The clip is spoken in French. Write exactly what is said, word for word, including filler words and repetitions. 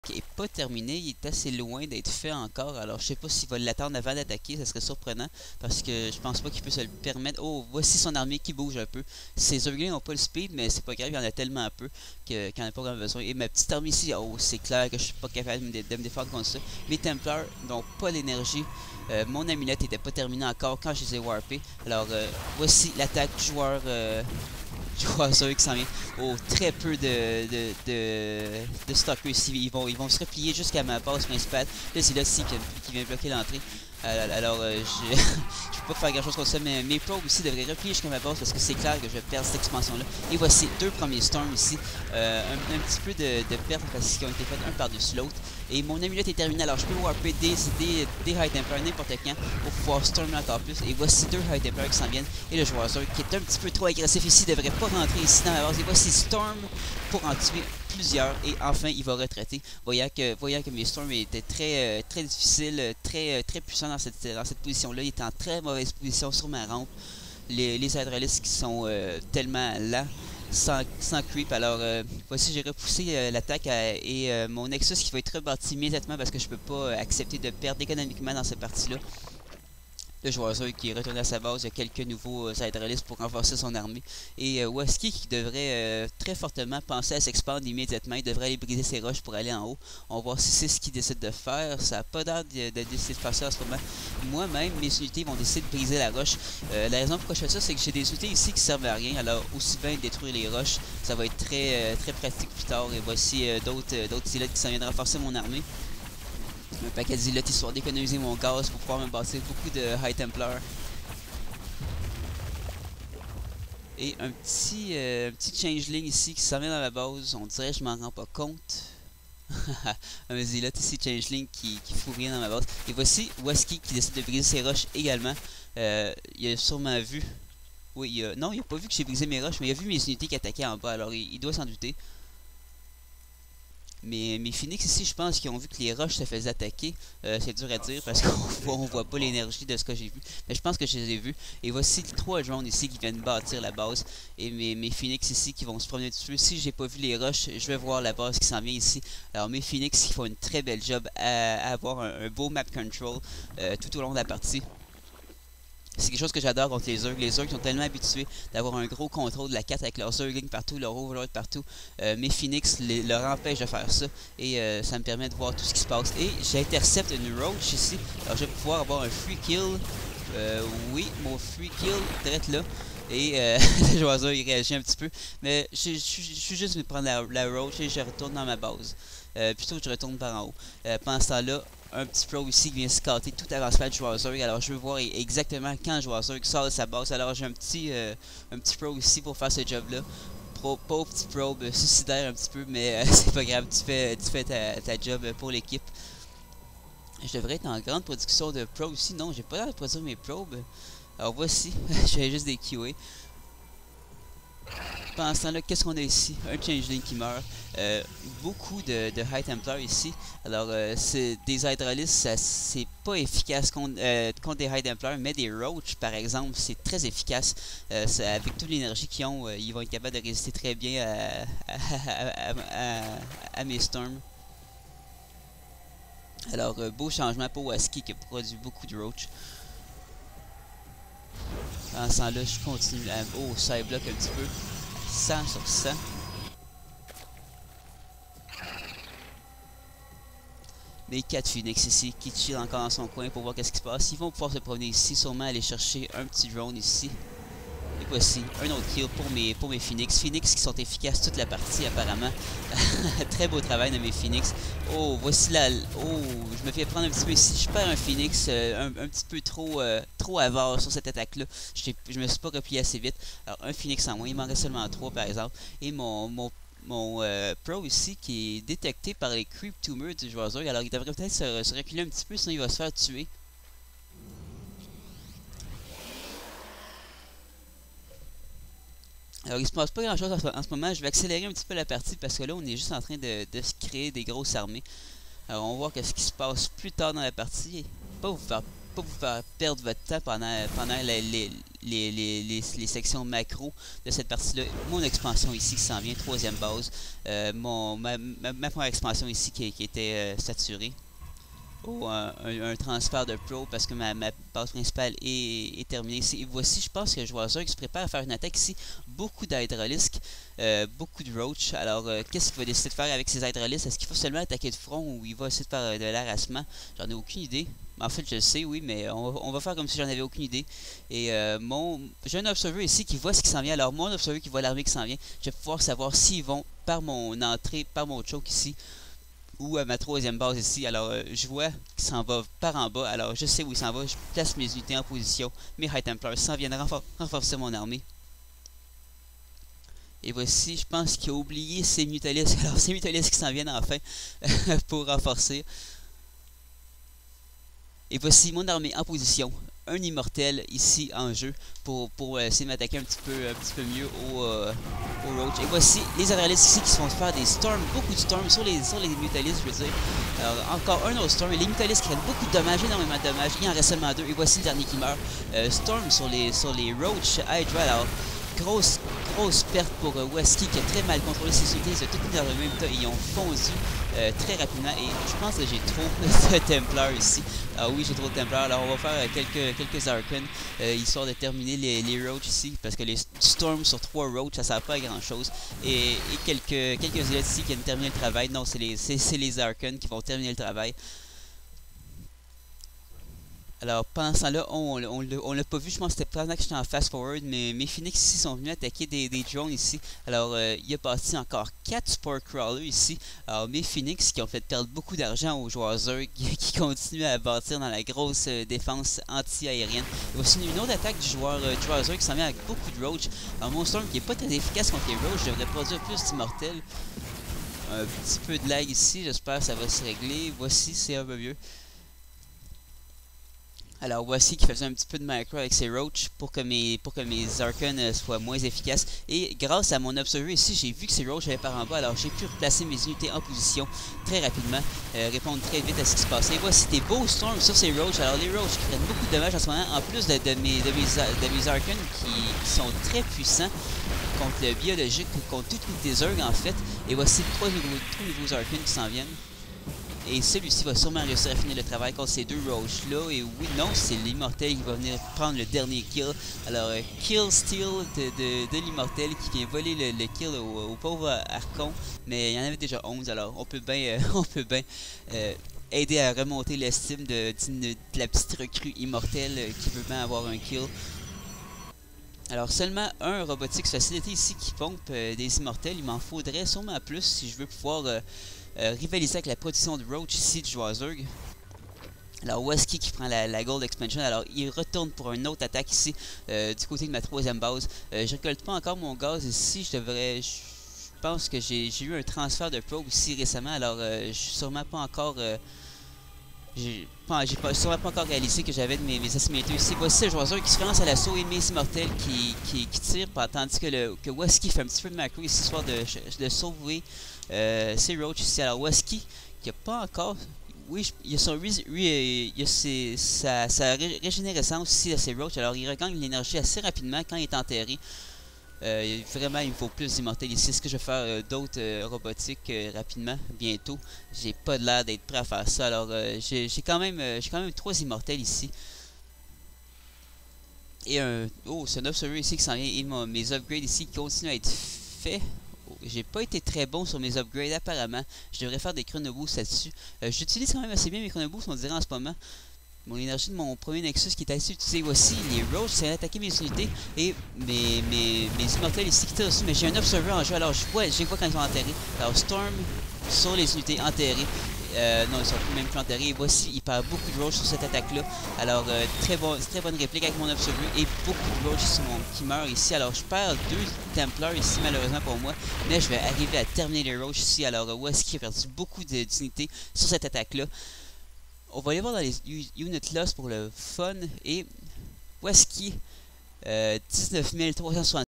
est pas terminé, il est assez loin d'être fait encore, alors je sais pas s'il va l'attendre avant d'attaquer, ça serait surprenant, parce que je pense pas qu'il peut se le permettre. Oh, voici son armée qui bouge un peu. Ses Zerglings n'ont pas le speed, mais c'est pas grave, il y en a tellement peu qu'il n'y en a pas vraiment besoin. Et ma petite armée ici, oh, c'est clair que je suis pas capable de, de me défendre contre ça. Mes Templars n'ont pas l'énergie. Euh, mon amulette était pas terminée encore quand je les ai warpés. Alors, euh, voici l'attaque du joueur... Euh, joueurs qui s'en vient. Oh, très peu de, de, de, de stockers ici. Ils vont, ils vont se replier jusqu'à ma base principale. Là, c'est là aussi qui, qui vient bloquer l'entrée. Euh, alors, euh, je je peux pas faire grand chose contre ça, mais mes probes aussi devraient replier jusqu'à ma base parce que c'est clair que je vais perdre cette expansion-là. Et voici deux premiers storms ici. Euh, un, un petit peu de, de perte parce qu'ils ont été faits un par-dessus l'autre. Et mon amulette est terminée, alors je peux warper des, des, des High Templars n'importe quand pour pouvoir stormer encore plus. Et voici deux High Templars qui s'en viennent. Et le joueur Zerg qui est un petit peu trop agressif ici devrait pas rentrer ici dans la base. Et voici Storm pour en tuer plusieurs. Et enfin, il va retraiter. Voyant que, voyant que mes Storms étaient très, euh, très difficiles, très, euh, très puissants dans cette, dans cette position-là. Il était en très mauvaise position sur ma rampe. Les, les hydralistes qui sont euh, tellement lents. Sans, sans creep, alors euh, voici j'ai repoussé euh, l'attaque et euh, mon Nexus qui va être rebâti immédiatement parce que je peux pas euh, accepter de perdre économiquement dans cette partie-là. Le joueur Zerg qui est retourné à sa base, il y a quelques nouveaux euh, hydralistes pour renforcer son armée. Et euh, Wesky qui devrait euh, très fortement penser à s'expandre immédiatement, il devrait aller briser ses roches pour aller en haut. On va voir si c'est ce qu'il décide de faire, ça n'a pas l'air de, de décider de faire ça en ce moment. Moi-même, mes unités vont décider de briser la roche. Euh, la raison pourquoi je fais ça, c'est que j'ai des unités ici qui servent à rien, alors aussi bien détruire les roches, ça va être très, euh, très pratique plus tard. Et voici euh, d'autres euh, d'autres îlots qui s'en viennent renforcer mon armée. Un paquet d'îlots histoire d'économiser mon gaz pour pouvoir me bâtir beaucoup de High Templar. Et un petit, euh, un petit changeling ici qui s'en vient dans la base. On dirait que je m'en rends pas compte. Un îlot ici, changeling qui, qui fout rien dans ma base. Et voici Wesky qui décide de briser ses roches également. Euh, il a sûrement vu. Oui, il a... non, il a pas vu que j'ai brisé mes roches, mais il a vu mes unités qui attaquaient en bas. Alors il, il doit s'en douter. Mais mes Phoenix ici, je pense qu'ils ont vu que les roches se faisaient attaquer. Euh, c'est dur à dire parce qu'on voit, on voit pas l'énergie de ce que j'ai vu. Mais je pense que je les ai vus. Et voici trois drones ici qui viennent bâtir la base. Et mes, mes Phoenix ici qui vont se promener dessus. Si j'ai pas vu les roches, je vais voir la base qui s'en vient ici. Alors mes Phoenix qui font une très belle job à, à avoir un, un beau map control euh, tout au long de la partie. C'est quelque chose que j'adore contre les Zerg. Les Zerg sont tellement habitués d'avoir un gros contrôle de la carte avec leurs Zerglings partout, leur Overlord partout. Euh, mes Phoenix les, leur empêchent de faire ça et euh, ça me permet de voir tout ce qui se passe. Et j'intercepte une Roach ici. Alors je vais pouvoir avoir un free kill. Euh, oui, mon free kill direct là. Et euh, le joueur Zerg il réagit un petit peu. Mais je suis juste venu prendre la, la Roach et je retourne dans ma base. Euh, plutôt que je retourne par en haut. Euh, pendant ce temps-là, un petit pro ici qui vient scatter tout avancement du joueur Zerg. Alors je veux voir exactement quand le joueur Zerg sort de sa base. Alors j'ai un petit euh, un petit pro ici pour faire ce job là. Pro, pauvre petit pro, euh, suicidaire un petit peu, mais euh, c'est pas grave, tu fais, tu fais ta, ta job pour l'équipe. Je devrais être en grande production de pro ici. Non, j'ai pas l'air de produire mes probes. Alors voici, je fais juste des Q A. Pendant ce temps-là, qu'est-ce qu'on a ici? Un changeling qui meurt. Euh, beaucoup de, de High Templar ici. Alors, euh, c'est des hydralistes, c'est pas efficace contre, euh, contre des High Templar, mais des Roach, par exemple, c'est très efficace. Euh, avec toute l'énergie qu'ils ont, euh, ils vont être capables de résister très bien à, à, à, à, à mes Storms. Alors, euh, beau changement pour Wesky qui produit beaucoup de Roach. En ce temps-là, je continue à... Oh, ça bloque un petit peu. cent sur cent. Les quatre Phoenix ici qui chill encore dans son coin pour voir qu'est-ce qui se passe. Ils vont pouvoir se promener ici, sûrement aller chercher un petit drone ici. Et voici un autre kill pour mes, pour mes Phoenix. Phoenix qui sont efficaces toute la partie apparemment. Très beau travail de mes Phoenix. Oh, voici la... Oh, je me fais prendre un petit peu ici. Je perds un Phoenix euh, un, un petit peu trop, euh, trop avare sur cette attaque-là. Je me suis pas replié assez vite. Alors, un Phoenix en moins. Il m'en reste seulement trois par exemple. Et mon... mon Mon euh, pro ici qui est détecté par les creep tumors du joueur Zerg. Alors il devrait peut-être se, se reculer un petit peu, sinon il va se faire tuer. Alors il se passe pas grand chose en ce, en ce moment. Je vais accélérer un petit peu la partie parce que là on est juste en train de, de se créer des grosses armées. Alors on va voir qu'est-ce qui se passe plus tard dans la partie. Pas vous faire pas vous faire perdre votre temps pendant, pendant les, les, les, les, les, les sections macro de cette partie-là. Mon expansion ici qui s'en vient, troisième base. Euh, mon, ma, ma, ma première expansion ici qui, qui était euh, saturée. Oh, un, un, un transfert de pro parce que ma, ma base principale est, est terminée. Et voici, je pense que Joueur qui se prépare à faire une attaque ici. Beaucoup d'hydralisques, euh, beaucoup de roach. Alors, euh, qu'est-ce qu'il va décider de faire avec ces hydralisques? Est-ce qu'il faut seulement attaquer de front ou il va essayer de faire de l'harassement? J'en ai aucune idée. En fait, je le sais, oui, mais on va, on va faire comme si j'en avais aucune idée. Et euh, mon j'ai un observer ici qui voit ce qui s'en vient. Alors, mon observer qui voit l'armée qui s'en vient, je vais pouvoir savoir s'ils vont par mon entrée, par mon choke ici, ou à ma troisième base ici. Alors euh, je vois qu'il s'en va par en bas, alors je sais où il s'en va, je place mes unités en position, mes High Templars s'en viennent renfor renforcer mon armée. Et voici, je pense qu'il a oublié ses Mutalisques, alors ces Mutalisques qui s'en viennent enfin pour renforcer. Et voici mon armée en position, un immortel ici en jeu pour, pour euh, essayer de m'attaquer un petit peu un petit peu mieux au, euh, au roach. Et voici les hydralisques ici qui se font faire des storms, beaucoup de storms sur les, sur les mutalisques, je veux dire. Alors encore un autre storm, et les mutalisques prennent beaucoup de dommages, énormément de dommages, il en reste seulement deux, et voici le dernier qui meurt. Euh, storm sur les, sur les roach Hydra, alors grosse, grosse perte pour euh, Wesky qui a très mal contrôlé ses unités, ils ont tout mis dans le même tas, ils ont fondu euh, très rapidement, et je pense que j'ai trop de Templars ici. Ah oui, j'ai trop de Templars, alors on va faire euh, quelques, quelques Arcanes, euh, histoire de terminer les, les Roach ici, parce que les Storms sur trois Roach, ça sert pas à grand chose, et, et quelques, quelques élites ici qui viennent terminer le travail. Non, c'est les, les Arcanes qui vont terminer le travail. Alors, pendant ce temps-là, on, on, on l'a pas vu, je pense que c'était pendant que j'étais en fast-forward, mais mes Phoenix ici sont venus attaquer des, des drones ici. Alors, euh, il a parti encore quatre Spore Crawlers ici. Alors, mes Phoenix qui ont fait perdre beaucoup d'argent aux joueurs Zerg, qui continuent à bâtir dans la grosse euh, défense anti-aérienne. Il y a aussi une autre attaque du joueur, euh, du joueur Zerg qui s'en vient avec beaucoup de Roach. Alors, mon Storm qui n'est pas très efficace contre les Roach, devrait produire plus d'immortels. Un petit peu de lag ici, j'espère que ça va se régler. Voici, c'est un peu mieux. Alors voici qui faisait un petit peu de macro avec ses roach pour que mes, pour que mes Arcanes euh, soient moins efficaces. Et grâce à mon observer ici, j'ai vu que ces roach avaient par en bas, alors j'ai pu replacer mes unités en position très rapidement, euh, répondre très vite à ce qui se passait. Et voici des beaux storms sur ces roach. Alors les roach qui prennent beaucoup de dommages en ce moment, en plus de, de, mes, de, mes, de mes Arcanes qui, qui sont très puissants contre le biologique, contre toutes les Zerg en fait. Et voici trois nouveaux, trois nouveaux Arcanes qui s'en viennent. Et celui-ci va sûrement réussir à finir le travail contre ces deux roach là. Et oui, non, c'est l'immortel qui va venir prendre le dernier kill. Alors, euh, kill steal de, de, de l'immortel qui vient voler le, le kill au, au pauvre Archon. Mais il y en avait déjà onze, alors on peut bien euh, on peut bien euh, aider à remonter l'estime de, de, de la petite recrue immortelle euh, qui veut bien avoir un kill. Alors seulement un Robotics Facility ici qui pompe euh, des immortels. Il m'en faudrait sûrement plus si je veux pouvoir euh, euh, rivaliser avec la production de Roach ici du joueur Zerg. Alors Wesky qui prend la, la Gold Expansion, alors il retourne pour une autre attaque ici euh, du côté de ma troisième base. Euh, je récolte pas encore mon gaz ici, je devrais... Je, je pense que j'ai eu un transfert de probe ici récemment, alors euh, je suis sûrement pas encore... Euh, J'ai pas, pas, sûrement pas encore réalisé que j'avais de mes, mes asymétries ici. Voici le joueur qui se lance à l'assaut et mes immortels qui, qui, qui tirent, tandis que, le, que Wesky fait un petit peu de macro ici, histoire de, de sauver euh, ses roach ici. Alors Wesky, qui a pas encore... Oui, il y a, son, oui, il y a ses, sa, sa ré, régénérescence ici à ses roach, alors il regagne l'énergie assez rapidement quand il est enterré. Euh, vraiment, il me faut plus d'immortels ici. Est-ce que je vais faire euh, d'autres euh, robotiques euh, rapidement, bientôt? J'ai pas l'air d'être prêt à faire ça. Alors, euh, j'ai quand même euh, j'ai quand même trois immortels ici. Et un... Oh, c'est un observer ici qui s'en vient. Et mon, mes upgrades ici qui continuent à être faits. Oh, j'ai pas été très bon sur mes upgrades, apparemment. Je devrais faire des chronoboosts là-dessus. Euh, J'utilise quand même assez bien mes chronoboosts, on dirait en ce moment. Mon énergie de mon premier Nexus qui est assez utilisé. Voici les roach, c'est attaquer mes unités et mes, mes, mes immortels ici qui tirent dessus. Mais j'ai un observer en jeu, alors je vois, je vois quand ils sont enterrés. Alors Storm sur les unités enterrées. Euh, non, ils sont même plus enterrés. Et voici, il perd beaucoup de roach sur cette attaque-là. Alors, euh, très, bon, très bonne réplique avec mon observer et beaucoup de roach qui, qui meurent ici. Alors, je perds deux Templars ici, malheureusement pour moi. Mais je vais arriver à terminer les roach ici. Alors, euh, Wesky a perdu beaucoup d'unités sur cette attaque-là. On va aller voir dans les unit loss pour le fun. Et Wesky, euh, dix-neuf mille trois cent soixante.